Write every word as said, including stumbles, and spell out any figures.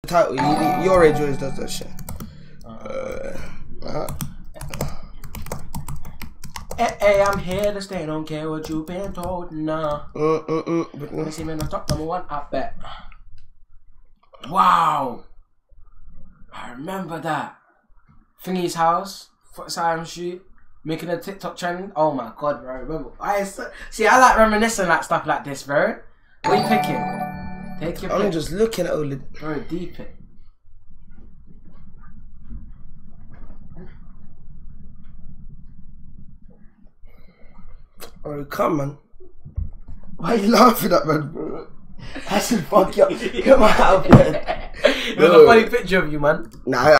Title, you, your age always does that shit. Uh, uh. Hey, hey, I'm here to stay, don't care what you've been told, nah. Mm, mm, mm, mm. Let me see me on the top, number one, I bet. Wow. I remember that. Thingy's house, Siam Street, making a TikTok trend. Oh my god, bro. Remember? I see. I like reminiscing like stuff like this, bro. What are you picking? Take your I'm pick. just looking at all the. Bro, deep it. Oh, come man. Why are you laughing at man, bro? I should fuck you up. Come on, man. There's a funny picture of you, man. Nah.